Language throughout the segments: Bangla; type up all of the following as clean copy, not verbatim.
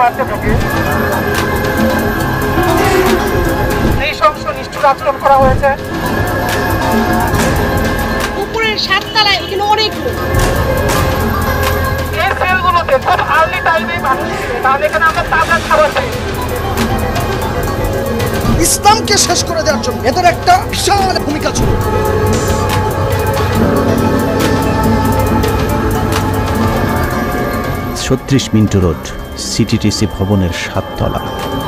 মারতে থাকে। নৃশংস নিষ্ঠুর আচরণ করা হয়েছে। উপরের 7 তলায় এখানে অনেক লোক। এই সেলগুলোতে খুব আর্লি টাইমে মানুষ ছিল, তাহলে এখানে আমরা তাজা খাবার পাই। ইসলামকে শেষ করে দেওয়ার জন্য এদের একটা বিশাল ভূমিকা ছিল। ছত্রিশ মিন্টু রোড, সিটিটিসি ভবনের 7 তলা।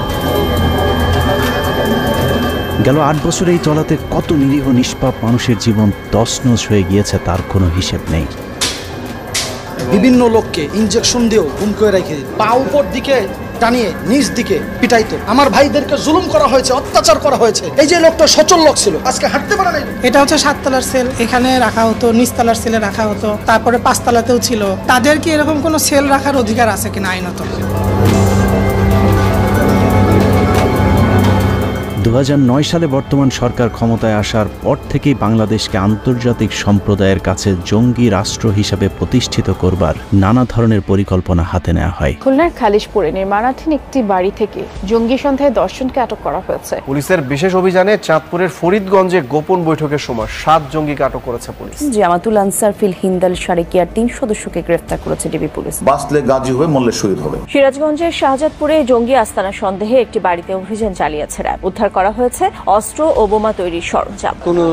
গেল 8 বছরে এই তলাতে কত নিরীহ নিষ্পাপ মানুষের জীবন তছনছ হয়ে গিয়েছে তার কোনো হিসেব নেই। বিভিন্ন লোককে ইনজেকশন দিয়েও গুম করে রেখে দিত, পা উপর দিকে টানিয়ে নিচ দিকে পিটাইতো। আমার ভাইদেরকে জুলুম করা হয়েছে, অত্যাচার করা হয়েছে। এই যে লোকটা সচল লোক ছিল, আজকে হাঁটতে পারে না। এটা হচ্ছে 7 তলার সেল, এখানে রাখা হতো, নিচতলার সেলে রাখা হতো, তারপরে 5 তলাতেও ছিল। তাদের কি এরকম কোনো সেল রাখার অধিকার আছে কিনা আইনত? 2009 সালে বর্তমান সরকার ক্ষমতায় আসার পর থেকেই বাংলাদেশকে আন্তর্জাতিক সম্প্রদায়ের কাছে জঙ্গি রাষ্ট্র হিসেবে প্রতিষ্ঠিত করবার নানা ধরনের পরিকল্পনা হাতে নেওয়া হয়। খুলনার খালিশপুরে নির্মাণাধীন একটি বাড়ি থেকে জঙ্গি সন্দেহে 10 জনকে আটক করা হয়েছে। পুলিশের বিশেষ অভিযানে চাঁদপুরের ফরিদগঞ্জে গোপন বৈঠকের সময় 7 জঙ্গিকে আটক করেছে পুলিশ। জামাতুল আনসার ফিল হিন্দাল সারিকিয়ার 3 সদস্যকে গ্রেফতার করেছে ডিবি পুলিশ। বাসলে গাজী হয়ে মল্লে শহীদ হবে। সিরাজগঞ্জের শাহজাদপুরে জঙ্গি আস্তানা সন্দেহে একটি বাড়িতে অভিযান চালিয়েছে র্যাব। উদ্ধার করা হয়েছে অস্ত্র ও বোমা তৈরির সরঞ্জাম।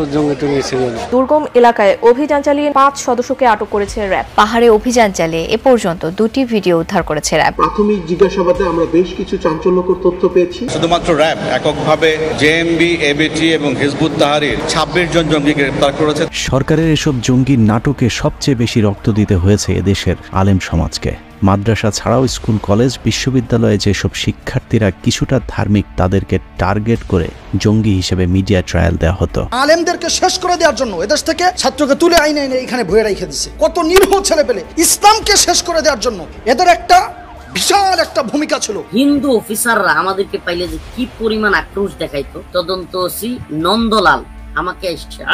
দুর্গম এলাকায় অভিযান চালিয়ে 5 সদস্যকে আটক করেছে র্যাব। পাহাড়ে অভিযান চালিয়ে এ পর্যন্ত 2টি ভিডিও উদ্ধার করেছে র্যাব। প্রাথমিক জিজ্ঞাসাবাদে আমরা বেশ কিছু চাঞ্চল্যকর তথ্য পেয়েছি। শুধুমাত্র র্যাব এককভাবে জেএমবি, এবিটি এবং হিজবুত তাহরির 26 জন জঙ্গিকে গ্রেফতার করেছে। সরকারের এসব জঙ্গির নাটকে সবচেয়ে বেশি রক্ত দিতে হয়েছে এদেশের আলেম সমাজকে। মাদ্রাসা ছাড়াও স্কুল, কলেজ, বিশ্ববিদ্যালয়ে যেসব শিক্ষার্থীরা কিছুটা ধার্মিক তাদেরকে টার্গেট করে জঙ্গি হিসেবে মিডিয়া ট্রায়াল দেওয়া হতো। আলেমদেরকে শেষ করে দেওয়ার জন্য এদেশ থেকে ছাত্রকে তুলে আইনে এনে এখানে ভয়ে রেখে দিচ্ছে। কত নিরীহ ছেলে পেলে ইসলামকে শেষ করে দেওয়ার জন্য এদের একটা বিশাল একটা ভূমিকা ছিল। হিন্দু অফিসাররা আমাদেরকে পাইলে যে কি পরিমাণ আক্রোশ দেখাইতো। তদন্তসি নন্দলাল আমাকে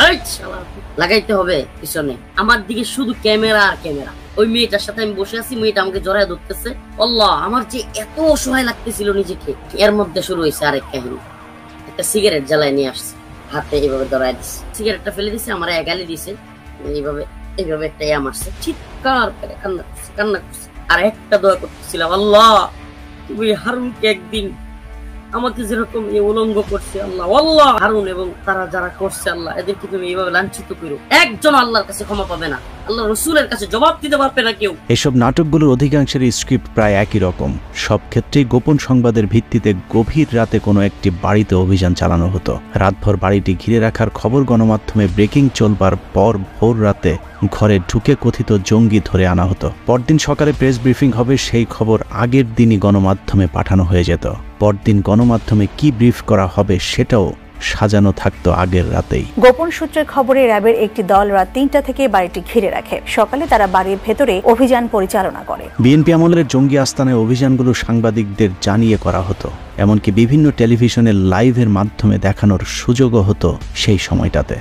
লাগাইতে হবে পিছনে, আমার দিকে শুধু ক্যামেরা আর ক্যামেরা। ওই মেয়েটার সাথে আমি বসে আছি, মেয়েটা আমাকে জড়ায় ধরতেছে। আল্লাহ, আমার যে এত অসহায় লাগতেছিল নিজেকে। এর মধ্যে শুরু হয়েছে আরেক কাহিনী। একটা সিগারেট জ্বালায় নিয়ে আসছে, হাতে এইভাবে ধরায় দিচ্ছে, সিগারেটটা ফেলে দিচ্ছে, আমার এগালি দিছে, এইভাবে এইভাবে একটা মারছে, চিৎকার করে কান্না করছে। আর একটা দোয়া করতেছিলাম, আল্লাহ তুমি হারুনকে একদিন আমাকে যেরকম উলঙ্গ করছে, আল্লাহ আল্লাহ হারুন এবং তারা যারা করছে, আল্লাহ এদেরকে তুমি এইভাবে লাঞ্ছিত করো। একজন আল্লাহর কাছে ক্ষমা পাবে না, আল্লাহ রসুলের কাছে জবাব দিতে পারবে না কেউ। এসব নাটকগুলোর অধিকাংশের স্ক্রিপ্ট প্রায় একই রকম। সব ক্ষেত্রেই গোপন সংবাদের ভিত্তিতে গভীর রাতে কোনো একটি বাড়িতে অভিযান চালানো হতো। রাতভর বাড়িটি ঘিরে রাখার খবর গণমাধ্যমে ব্রেকিং চলবার পর ভোর রাতে ঘরে ঢুকে কথিত জঙ্গি ধরে আনা হতো। পরদিন সকালে প্রেস ব্রিফিং হবে, সেই খবর আগের দিনই গণমাধ্যমে পাঠানো হয়ে যেত। পরদিন গণমাধ্যমে কি ব্রিফ করা হবে সেটাও সাজানো থাকতো আগের রাতেই। গোপন সূত্রের খবরে র্যাবের একটি দল রাত 3টা থেকে বাড়িটি ঘিরে রাখে। সকালে তারা বাড়ির ভেতরে অভিযান পরিচালনা করে। বিএনপি আমলের জঙ্গি আস্তানায় অভিযানগুলো সাংবাদিকদের জানিয়ে করা হতো, এমনকি বিভিন্ন টেলিভিশনের লাইভের মাধ্যমে দেখানোর সুযোগও হতো সেই সময়টাতে।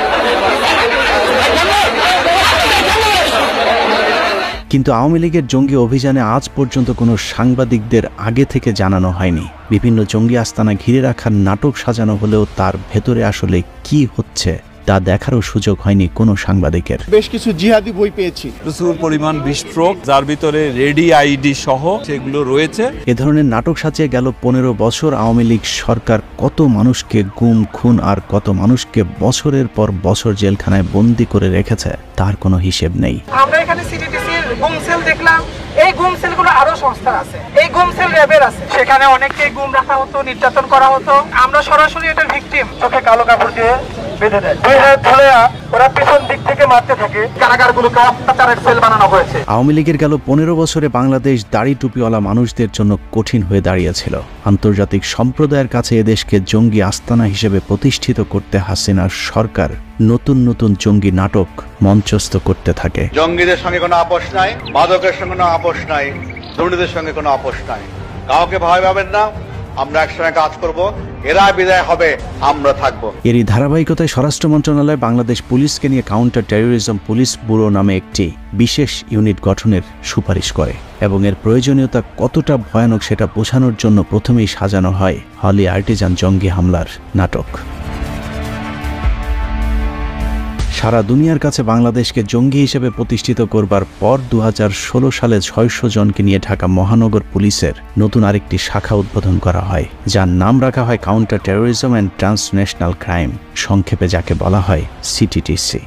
কিন্তু আওয়ামী লীগের জঙ্গি অভিযানে আজ পর্যন্ত কোনো সাংবাদিকদের আগে থেকে জানানো হয়নি। বিভিন্ন জঙ্গি আস্তানা ঘিরে রাখার নাটক সাজানো হলেও তার ভেতরে আসলে কি হচ্ছে তা দেখারও সুযোগ হয়নি কোনো সাংবাদিকের। বেশ কিছু জিহাদি বই পেয়েছি, প্রচুর পরিমাণ বিস্ফোরক, যার ভিতরে রেডি আইডি সহ সেগুলো রয়েছে। এ ধরনের নাটক সাজিয়ে গেল 15 বছর আওয়ামী লীগ সরকার কত মানুষকে গুম, খুন আর কত মানুষকে বছরের পর বছর জেলখানায় বন্দি করে রেখেছে তার কোনো হিসেব নেই। আমরা এখানে সিটিটিসির গুম সেল দেখলাম, এই গুম সেলগুলো আরো সংস্থা আছে, এই গুম সেল র্যাবের আছে। সেখানে অনেককে গুম রাখা হতো, নির্যাতন করা হতো। আমরা সরাসরি এটার ভিকটিম। চোখে কালো কাপড় দিয়ে বেঁধে দেয়, 2 হাত ধরে ওরা পিছন দিক থেকে মারতে থাকে। কারাগারগুলোকে অত্যাচারের সেল বানানো হয়েছে। আওয়ামী লীগের গেল 15 বছরে বাংলাদেশ দাড়ি টুপিওয়ালা মানুষদের জন্য কঠিন হয়ে দাঁড়িয়েছিল। আন্তর্জাতিক সম্প্রদায়ের কাছে এদেশকে জঙ্গি আস্তানা হিসেবে প্রতিষ্ঠিত করতে হাসিনার সরকার নতুন নতুন জঙ্গি নাটক মঞ্চস্থ করতে থাকে। জঙ্গিদের সঙ্গে কোনো আপোষ নাই, মাদকের সঙ্গে কোনো আপোষ নাই, দুর্নীতির সঙ্গে কোনো আপোষ নাই। কাউকে ভয় পাবেন না, আমরা একসঙ্গে কাজ করব, এরা বিদায় হবে, আমরা থাকব। এরই ধারাবাহিকতায় স্বরাষ্ট্র মন্ত্রণালয় বাংলাদেশ পুলিশকে নিয়ে কাউন্টার টেরোরিজম পুলিশ ব্যুরো নামে একটি বিশেষ ইউনিট গঠনের সুপারিশ করে এবং এর প্রয়োজনীয়তা কতটা ভয়ানক সেটা বোঝানোর জন্য প্রথমেই সাজানো হয় হলি আর্টিজান জঙ্গি হামলার নাটক। সারা দুনিয়ার কাছে বাংলাদেশকে জঙ্গি হিসেবে প্রতিষ্ঠিত করবার পর 2016 সালে 600 জনকে নিয়ে ঢাকা মহানগর পুলিশের নতুন আরেকটি শাখা উদ্বোধন করা হয়, যার নাম রাখা হয় counter terrorism and transnational crime, সংক্ষেপে যাকে বলা হয় সিটিটিসি।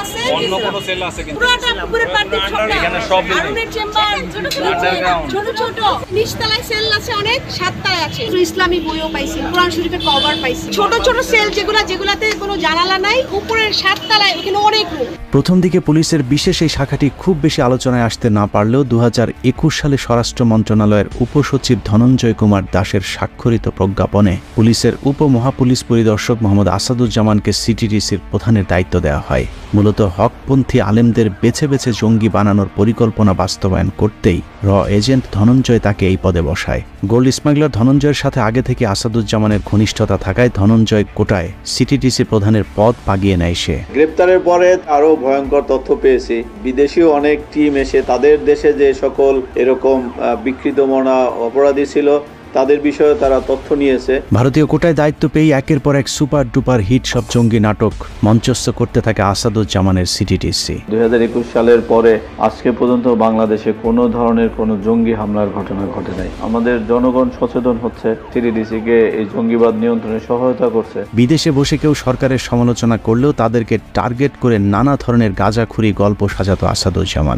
ইসলামী বইও পাইছি, কোরআন শরীফের কভার পাইছি, ছোট ছোট সেল যেগুলাতে কোনো জানালা নাই, উপরের 7 তলায় এখানে অনেক রুম। প্রথম দিকে পুলিশের বিশেষ এই শাখাটি খুব বেশি আলোচনায় আসতে না পারলেও 2021 সালে স্বরাষ্ট্র মন্ত্রণালয়ের উপসচিব ধনঞ্জয় কুমার দাসের স্বাক্ষরিত প্রজ্ঞাপনে পুলিশের উপমহাপুলিশ পরিদর্শক মোহাম্মদ আসাদুজ্জামানকে সিটিটিসির প্রধানের দায়িত্ব দেওয়া হয়। মূলত হকপন্থী আলেমদের বেছে বেছে জঙ্গি বানানোর পরিকল্পনা বাস্তবায়ন করতেই এজেন্ট ধনঞ্জয় তাকে এই পদে বসায়। গোল্ড স্মাগলার ধনঞ্জয়ের সাথে আগে থেকে আসাদুজ্জামানের ঘনিষ্ঠতা থাকায় ধনঞ্জয় কোটায় সিটিটিসি প্রধানের পদ পাগিয়ে নেয় সে। গ্রেপ্তারের পরে আরো ভয়ঙ্কর তথ্য পেয়েছি, বিদেশীয় অনেক টিম এসে তাদের দেশে যে সকল এরকম বিকৃত মনা অপরাধী ছিল তাদের বিষয়ে তারা তথ্য নিয়েছে। ভারতীয় কোটায় দায়িত্ব পেয়ে একের পর এক সুপার ডুপার হিট সব জঙ্গি নাটক মঞ্চস্থ করতে থাকে আসাদুজ্জামানের সিটিটিসি। 2021 সালের পরে আজকে পর্যন্ত বাংলাদেশে কোনো ধরনের কোনো জঙ্গি হামলার ঘটনা ঘটে নাই। আমাদের জনগণ সচেতন হচ্ছে, সিটিটিসিকে এই জঙ্গিবাদ নিয়ন্ত্রণে সহায়তা করছে। বিদেশে বসে কেউ সরকারের সমালোচনা করলেও তাদেরকে টার্গেট করে নানা ধরনের গাঁজাখুরি গল্প সাজাতো আসাদুজ্জামান।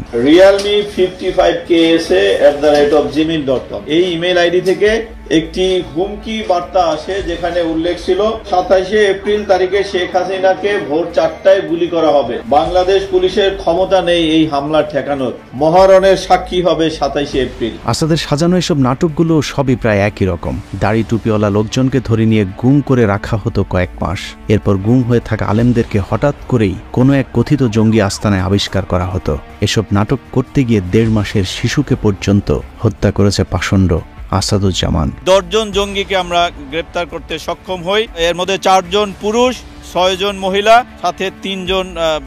realme55ksa@gmail.com এই ইমেল আইডি থেকে একটি হুমকি বার্তা আসে, যেখানে উল্লেখ ছিল 27 এপ্রিল তারিখে শেখ হাসিনাকে ভোর 4টায় গুলি করা হবে। বাংলাদেশ পুলিশের ক্ষমতা নেই এই হামলা ঠেকানোর, মহারণের সাক্ষী হবে 27 এপ্রিল। আসাদের সাজানো এসব নাটকগুলো সবই প্রায় একই রকম। দাড়ি টুপিওয়ালা লোকজনকে ধরে নিয়ে গুম করে রাখা হতো কয়েক মাস, এরপর গুম হয়ে থাকা আলেমদেরকে হঠাৎ করেই কোনো এক কথিত জঙ্গি আস্তানায় আবিষ্কার করা হতো। এসব নাটক করতে গিয়ে 1.5 মাসের শিশুকে পর্যন্ত হত্যা করেছে পাষণ্ড আসাদুজ্জামান। 10 জন জঙ্গিকে আমরা গ্রেপ্তার করতে সক্ষম হই, এর মধ্যে 4 জন পুরুষ, 6 জন মহিলা, সাথে 3 জন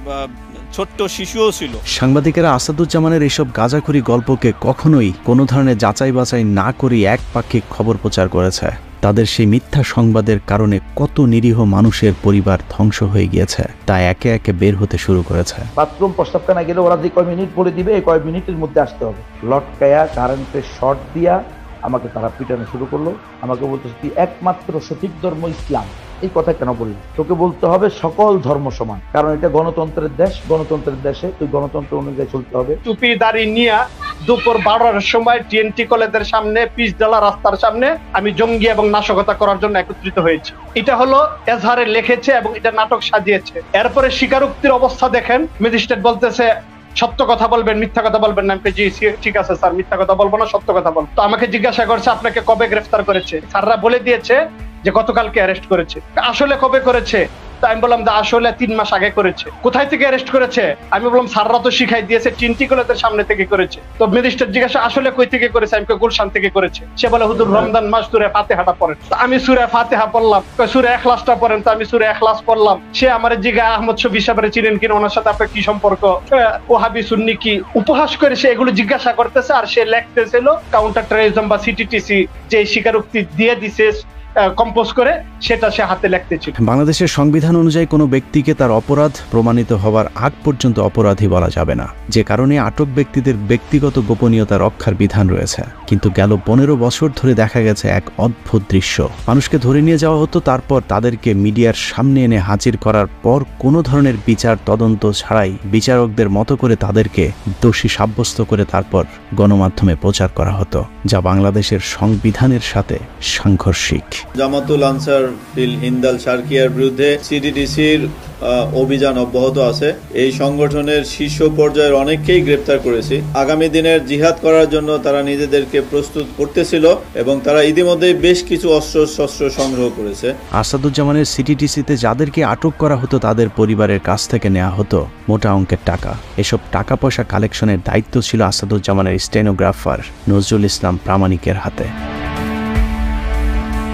ছোট্ট শিশুও ছিল। সাংবাদিকেরা আসাদুজ্জামানের এসব গাঁজাখুরি গল্পকে কখনোই কোনো ধরনের যাচাই বাছাই না করে একপাক্ষিক খবর প্রচার করেছে। তাদের সেই মিথ্যা সংবাদের কারণে কত নিরীহ মানুষের পরিবার ধ্বংস হয়ে গিয়েছে তা একে একে বের হতে শুরু করেছে। বাথরুম প্রস্তাবখানা গেলে ওরা যে কয় মিনিট বলে দিবে, এই কয় মিনিটের মধ্যে আসতে হবে। লটকায়া কারেন্টের শর্ট দিয়া আমাকে তারা পিটানো শুরু করলো। আমাকে বলতেছে তুই একমাত্র সঠিক ধর্ম ইসলাম, এই কথা কেন বললি? তোকে বলতে হবে সকল ধর্ম সমান, কারণ এটা গণতন্ত্রের দেশ, গণতন্ত্রের দেশে তুই গণতন্ত্র অনুযায়ী চলতে হবে। টুপি দাড়ি নিয়ে দুপুর 12টার সময় টিএনটি কলেজের সামনে পিচডালা রাস্তার সামনে আমি জঙ্গি এবং নাশকতা করার জন্য একত্রিত হয়েছি। এটা হলো এজাহারে লিখেছে এবং এটা নাটক সাজিয়েছে। এরপরে স্বীকারোক্তির অবস্থা দেখেন, ম্যাজিস্ট্রেট বলতেছে সত্য কথা বলবেন, মিথ্যা কথা বলবেন না। আমি জি ঠিক আছে স্যার, মিথ্যা কথা বলবো না, সত্য কথা বলবো। তো আমাকে জিজ্ঞাসা করছে আপনাকে কবে গ্রেফতার করেছে? স্যাররা বলে দিয়েছে যে গতকালকে অ্যারেস্ট করেছে। আসলে কবে করেছে? তো আমি বললাম আসলে 3 মাস আগে করেছে। কোথায় থেকে অ্যারেস্ট করেছে? আমি বললাম স্যাররা তো শিখাই দিয়েছে টিএনটি কলেজের সামনে থেকে করেছে। তো ম্যাজিস্ট্রেট জিজ্ঞাসা আসলে কই থেকে করেছে? আমি গুলশান থেকে করেছে। সে বলে হুজুর রমজান মাস সূরা ফাতিহাটা পড়েন। তো আমি সূরা ফাতিহা পড়লাম। সূরা ইখলাসটা পড়েন। তো আমি সূরা ইখলাস পড়লাম। সে আমারে জিজ্ঞাসা আহমদ শফি সাহেবের চিনেন কিনা, ওনার সাথে আপনার কি সম্পর্ক, ওহাবি সুন্নি কি, উপহাস করে সে এগুলো জিজ্ঞাসা করতেছে। আর সে লিখতেছিল কাউন্টার টেরোরিজম বা সিটিটিসি যে স্বীকারোক্তি দিয়ে দিছে কম্পোজ করে, সেটা সে হাতে লিখতে ছিল। বাংলাদেশের সংবিধান অনুযায়ী কোনো ব্যক্তিকে তার অপরাধ প্রমাণিত হওয়ার আগ পর্যন্ত অপরাধী বলা যাবে না, যে কারণে আটক ব্যক্তিদের ব্যক্তিগত গোপনীয়তা রক্ষার বিধান রয়েছে। কিন্তু গেল 15 বছর ধরে দেখা গেছে এক অদ্ভুত দৃশ্য। মানুষকে ধরে নিয়ে যাওয়া হতো, তারপর তাদেরকে মিডিয়ার সামনে এনে হাজির করার পর কোনো ধরনের বিচার তদন্ত ছাড়াই বিচারকদের মতো করে তাদেরকে দোষী সাব্যস্ত করে তারপর গণমাধ্যমে প্রচার করা হতো, যা বাংলাদেশের সংবিধানের সাথে সাংঘর্ষিক। জামাতুল আনসার ফিল হিন্দাল শারকিয়ার বিরুদ্ধে সিটিটিসির অভিযান অব্যাহত আছে। এই সংগঠনের শীর্ষ পর্যায়ের অনেককেই গ্রেপ্তার করেছি। আগামী দিনের জিহাদ করার জন্য তারা নিজেদেরকে প্রস্তুত করতেছিল এবং তারা ইতিমধ্যেই বেশ কিছু অস্ত্র সংগ্রহ করেছে। আসাদুজ্জামানের সিটিটিসিতে যাদেরকে আটক করা হতো তাদের পরিবারের কাছ থেকে নেওয়া হতো মোটা অঙ্কের টাকা। এসব টাকা পয়সা কালেকশনের দায়িত্ব ছিল আসাদুজ্জামানের স্টেনোগ্রাফার নজরুল ইসলাম প্রামাণিকের হাতে।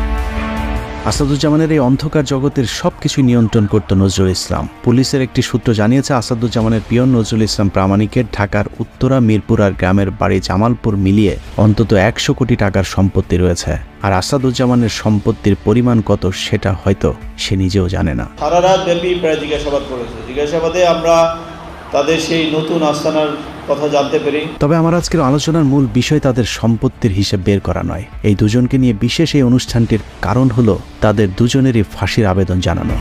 আসাদুজ্জামানের এই অন্ধকার জগতের সবকিছু নিয়ন্ত্রণ করত নজরুল ইসলাম। পুলিশের একটি সূত্র জানিয়েছে আসাদুজ্জামানের পিয়ন নজরুল ইসলাম প্রামাণিকের ঢাকার উত্তরা মিরপুর আর গ্রামের বাড়ি জামালপুর মিলিয়ে অন্তত 100 কোটি টাকার সম্পত্তি রয়েছে। আর আসাদুজ্জামানের সম্পত্তির পরিমাণ কত সেটা হয়তো সে নিজেও জানে না। সারা রাত ব্যাপী প্রায় জিজ্ঞাসাবাদ করেছে। জিজ্ঞাসাবাদে আমরা তাদের সেই নতুন আস্তানার কথা জানতে পারি। তবে আমার আজকের আলোচনার মূল বিষয় তাদের সম্পত্তির হিসেব বের করা নয়। এই দুজনকে নিয়ে বিশেষ এই অনুষ্ঠানটির কারণ হলো তাদের দুজনেরই ফাঁসির আবেদন জানানো।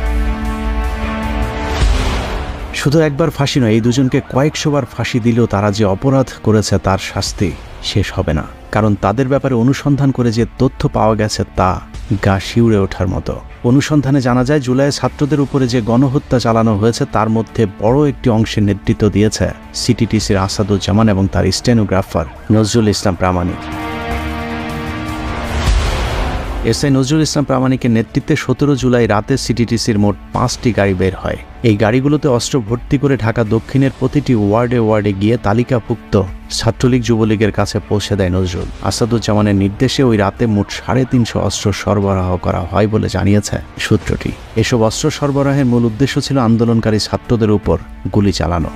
শুধু একবার ফাঁসি নয়, এই দুজনকে কয়েকশোবার ফাঁসি দিলেও তারা যে অপরাধ করেছে তার শাস্তি শেষ হবে না। কারণ তাদের ব্যাপারে অনুসন্ধান করে যে তথ্য পাওয়া গেছে তা গা শিউরে ওঠার মতো। অনুসন্ধানে জানা যায় জুলাইয়ে ছাত্রদের উপরে যে গণহত্যা চালানো হয়েছে তার মধ্যে বড় একটি অংশের নেতৃত্ব দিয়েছে সিটিটিসির আসাদুজ্জামান এবং তার স্টেনোগ্রাফার নজরুল ইসলাম প্রামাণিক। এসআই নজরুল ইসলাম প্রামাণিকের নেতৃত্বে 17 জুলাই রাতে সিটিটিসির মোট 5টি গাড়ি বের হয়। এই গাড়িগুলোতে অস্ত্র ভর্তি করে ঢাকা দক্ষিণের প্রতিটি ওয়ার্ডে গিয়ে তালিকাভুক্ত ছাত্রলীগ যুবলীগের কাছে পৌঁছে দেয় নজরুল। আসাদুজ্জামানের নির্দেশে ওই রাতে মোট 350 অস্ত্র সরবরাহ করা হয় বলে জানিয়েছে সূত্রটি। এসব অস্ত্র সরবরাহের মূল উদ্দেশ্য ছিল আন্দোলনকারী ছাত্রদের উপর গুলি চালানো।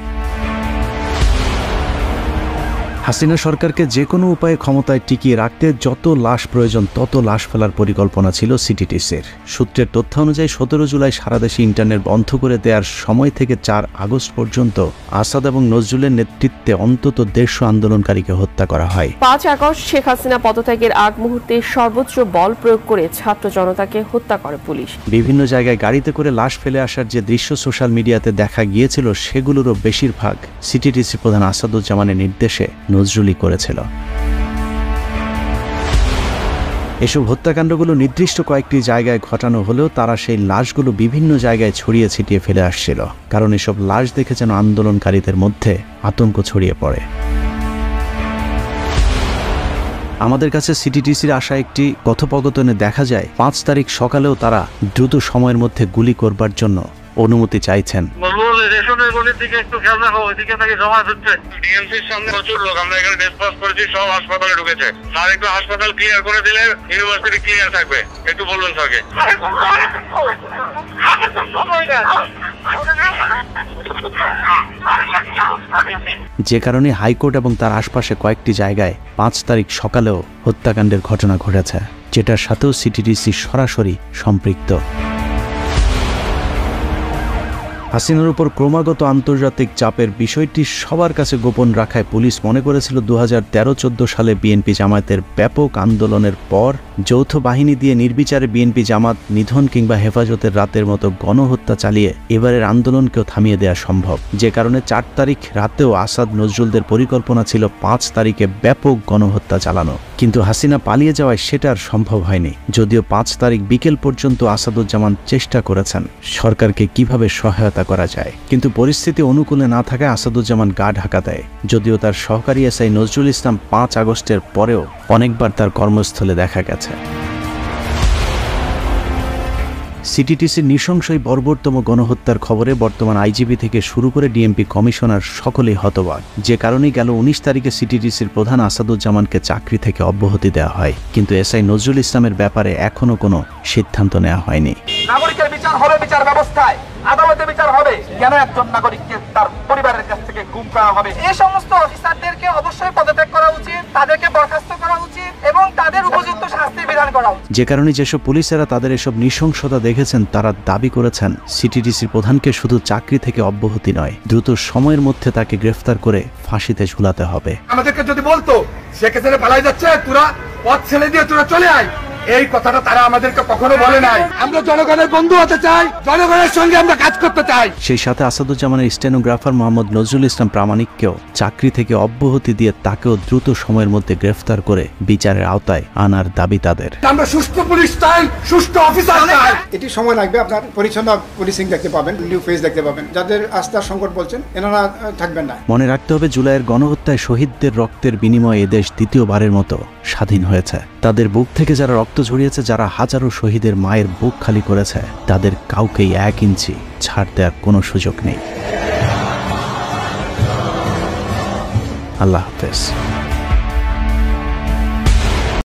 হাসিনা সরকারকে যে কোনো উপায়ে ক্ষমতায় টিকিয়ে রাখতে যত লাশ প্রয়োজন তত লাশ ফেলার পরিকল্পনা ছিল সিটিটিসির। সূত্রের তথ্য অনুযায়ী 17 জুলাই সারা দেশে ইন্টারনেট বন্ধ করে দেওয়ার সময় থেকে 4 আগস্ট পর্যন্ত আসাদ এবং নজরুলের নেতৃত্বে অন্তত 150 আন্দোলনকারীকে হত্যা করা হয়। 5 আগস্ট শেখ হাসিনা পদত্যাগের আগ মুহূর্তে সর্বোচ্চ বল প্রয়োগ করে ছাত্র জনতাকে হত্যা করে পুলিশ। বিভিন্ন জায়গায় গাড়িতে করে লাশ ফেলে আসার যে দৃশ্য সোশ্যাল মিডিয়াতে দেখা গিয়েছিল সেগুলোরও বেশিরভাগ সিটিটিসি প্রধান আসাদুজ্জামানের নির্দেশে নজরুলই করেছিল। এসব হত্যাকাণ্ডগুলো নির্দিষ্ট কয়েকটি জায়গায় ঘটানো হলেও তারা সেই লাশগুলো বিভিন্ন জায়গায় ছড়িয়ে ছিটিয়ে ফেলে আসছিল, কারণ এসব লাশ দেখে যেন আন্দোলনকারীদের মধ্যে আতঙ্ক ছড়িয়ে পড়ে। আমাদের কাছে সিটিটিসির আসা একটি কথোপকথনে দেখা যায় 5 তারিখ সকালেও তারা দ্রুত সময়ের মধ্যে গুলি করবার জন্য অনুমতি চাইছেন। যে কারণে হাইকোর্ট এবং তার আশপাশে কয়েকটি জায়গায় 5 তারিখ সকালেও হত্যাকাণ্ডের ঘটনা ঘটেছে, যেটার সাথেও সিটিটিসি সরাসরি সম্পৃক্ত। হাসিনার উপর ক্রমাগত আন্তর্জাতিক চাপের বিষয়টি সবার কাছে গোপন রাখায় পুলিশ মনে করেছিল 2013-14 সালে বিএনপি জামায়াতের ব্যাপক আন্দোলনের পর যৌথ বাহিনী দিয়ে নির্বিচারে বিএনপি জামাত নিধন কিংবা হেফাজতের রাতের মতো গণহত্যা চালিয়ে এবারের আন্দোলনকেও থামিয়ে দেওয়া সম্ভব। যে কারণে 4 তারিখ রাতেও আসাদ নজরুলদের পরিকল্পনা ছিল 5 তারিখে ব্যাপক গণহত্যা চালানো, কিন্তু হাসিনা পালিয়ে যাওয়ায় সেটা আর সম্ভব হয়নি। যদিও 5 তারিখ বিকেল পর্যন্ত আসাদুজ্জামান চেষ্টা করেছেন সরকারকে কিভাবে সহায়তা করা যায়, কিন্তু পরিস্থিতি অনুকূলে না থাকায় আসাদুজ্জামান গা ঢাকা দেয়। যদিও তার সহকারী এসআই নজরুল ইসলাম 5 আগস্টের পরেও অনেকবার তার কর্মস্থলে দেখা গেছে। সিটিটিসির নৃশংসই বর্বরতম গণহত্যার খবরে বর্তমান আইজিপি থেকে শুরু করে ডিএমপি কমিশনার সকলেই হতবাক। যে কারণেই গেল 19 তারিখে সিটিটিসির প্রধান আসাদুজ্জামানকে চাকরি থেকে অব্যাহতি দেওয়া হয়, কিন্তু এসআই নজরুল ইসলামের ব্যাপারে এখনো কোনো সিদ্ধান্ত নেওয়া হয়নি। নাগরিকের বিচার হবে বিচার ব্যবস্থায়, আদালতে বিচার হবে, কেন একজন নাগরিককে তার পরিবারের কাছ থেকে গুম করা হবে? এই সমস্ত অফিসারদেরকে অবশ্যই পদত্যাগ করা উচিত, তাদেরকে বরখাস্ত করা উচিত এবং তাদের উপযুক্ত শাস্তির বিধান করা উচিত। যে কারণে যেসব পুলিশেরা তাদের এসব নৃশংসতা দেখেছেন তারা দাবি করেছেন সিটিটিসির প্রধানকে শুধু চাকরি থেকে অব্যাহতি নয়, দ্রুত সময়ের মধ্যে তাকে গ্রেফতার করে ফাঁসিতে ঝুলাতে হবে। আমাদেরকে যদি বলতো শেখ হাসিনা পালাই যাচ্ছে, তোরা পথ ছেড়ে দিয়ে তোরা চলে আয়, এই কথাটা তারা আমাদেরকে কখনো বলে নাই। আমরা জনগণের বন্ধু হতে চাই, জনগণের সঙ্গে আমরা কাজ করতে চাই। সেই সাথে আসাদুজ্জামানের স্টেনোগ্রাফার মোহাম্মদ নজরুল ইসলাম প্রামাণিককেও চাকরি থেকে অব্যাহতি দিয়ে তাকেও দ্রুত সময়ের মধ্যে গ্রেফতার করে বিচারের আওতায় আনার দাবি তাদের। আমরা সুষ্ঠু পুলিশ চাই, সুষ্ঠু অফিসার চাই। এটি সময় লাগবে, আপনার পরিচ্ছন্ন পুলিশিং দেখতে পাবেন, নিউ ফেস দেখতে পাবেন। যাদের আস্থার সংকট বলছেন এনারা থাকবেন না। মনে রাখতে হবে জুলাইয়ের গণহত্যায় শহীদদের রক্তের বিনিময়ে এদেশ দ্বিতীয়বারের মতো স্বাধীন হয়েছে। তাদের বুক থেকে যারা রক্ত ঝরিয়েছে, যারা হাজারো শহীদের মায়ের বুক খালি করেছে, তাদের কাউকেই 1 ইঞ্চি ছাড় দেওয়ার কোনো সুযোগ নেই। আল্লাহ হাফেজ।